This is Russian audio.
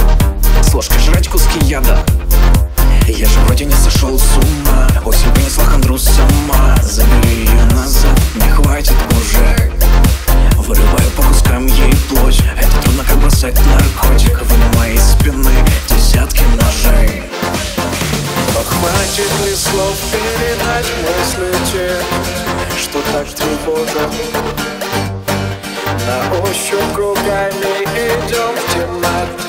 с ложкой жрать куски яда. Я же вроде не сошел с ума. Осень принесла хандру сама. Забери ее назад, не хватит уже. Вырываю по кускам ей плоть. Это трудно, как бросать наркотик. Вынимая из спины десятки ножей. Хватит ли слов передать мысли те, что так тревожат? На ощупь кругами идем в темноте.